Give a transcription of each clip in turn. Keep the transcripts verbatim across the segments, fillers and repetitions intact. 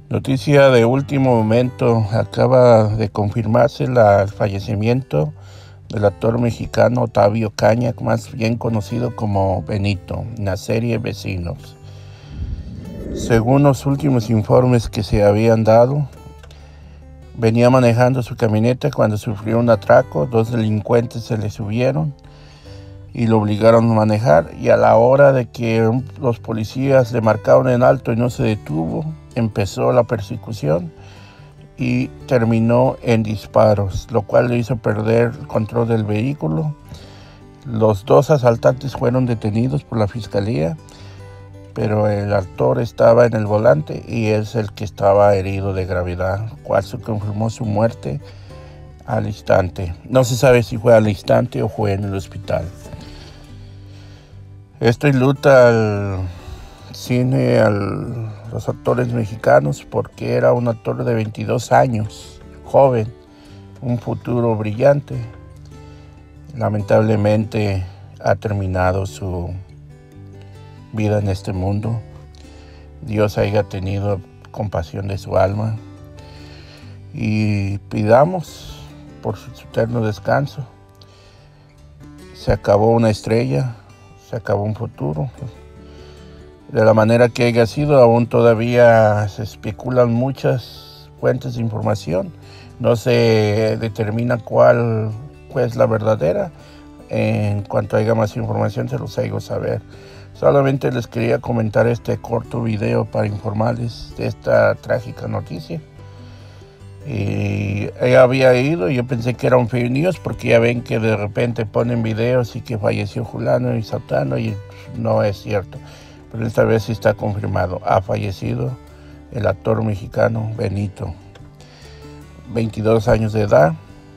Noticia de último momento, acaba de confirmarse la- el fallecimiento del actor mexicano Octavio Caña, más bien conocido como Benito, en la serie Vecinos. Según los últimos informes que se habían dado, venía manejando su camioneta cuando sufrió un atraco. Dos delincuentes se le subieron y lo obligaron a manejar, y a la hora de que los policías le marcaron en alto y no se detuvo, empezó la persecución y terminó en disparos, lo cual le hizo perder el control del vehículo. Los dos asaltantes fueron detenidos por la fiscalía, pero el actor estaba en el volante y es el que estaba herido de gravedad, cual se confirmó su muerte al instante. No se sabe si fue al instante o fue en el hospital. Esto enluta al cine, a los actores mexicanos, porque era un actor de veintidós años, joven, un futuro brillante. Lamentablemente ha terminado su vida en este mundo. Dios haya tenido compasión de su alma y pidamos por su eterno descanso. Se acabó una estrella, se acabó un futuro. De la manera que haya sido, aún todavía se especulan muchas fuentes de información. No se determina cuál es la verdadera. En cuanto haya más información, se los hago saber. Solamente les quería comentar este corto video para informarles de esta trágica noticia. Y ella había ido, y yo pensé que era un fake news, porque ya ven que de repente ponen videos y que falleció fulano y satano, y no es cierto. Pero esta vez sí está confirmado. Ha fallecido el actor mexicano Benito, veintidós años de edad.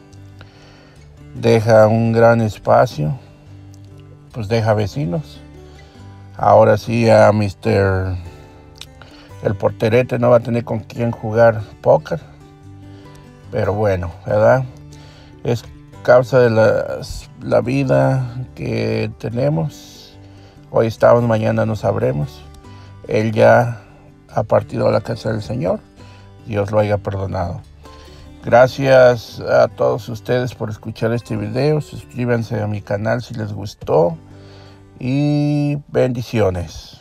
Deja un gran espacio, pues deja Vecinos. Ahora sí, a mister el porterete no va a tener con quién jugar póker. Pero bueno, ¿verdad? Es causa de la, la vida que tenemos. Hoy estamos, mañana no sabremos. Él ya ha partido a la casa del Señor. Dios lo haya perdonado. Gracias a todos ustedes por escuchar este video. Suscríbanse a mi canal si les gustó. Y bendiciones.